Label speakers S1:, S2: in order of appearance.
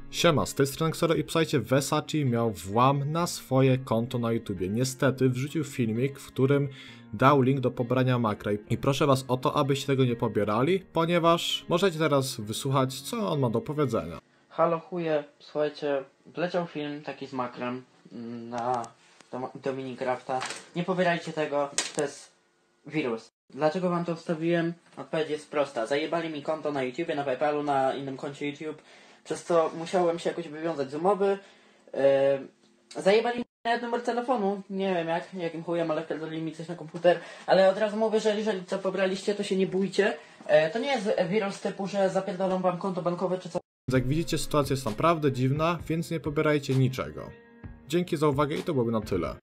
S1: Siema, z tej strony Xoro i słuchajcie, Versace miał włam na swoje konto na YouTubie. Niestety wrzucił filmik, w którym dał link do pobrania makra i proszę was o to, abyście tego nie pobierali, ponieważ możecie teraz wysłuchać, co on ma do powiedzenia.
S2: Halo chuje, słuchajcie, wleciał film taki z makrem na do Minecrafta. Nie pobierajcie tego, to jest wirus. Dlaczego wam to wstawiłem? Odpowiedź jest prosta. Zajebali mi konto na YouTubie, na PayPalu, na innym koncie YouTube, przez co musiałem się jakoś wywiązać z umowy. Zajebali mi nawet numer telefonu, nie wiem jakim chujem, ale wpierdolili mi coś na komputer. Ale od razu mówię, że jeżeli co pobraliście, to się nie bójcie. To nie jest wirus typu, że zapierdolą wam konto bankowe czy co.
S1: Jak widzicie, sytuacja jest naprawdę dziwna, więc nie pobierajcie niczego. Dzięki za uwagę i to byłoby na tyle.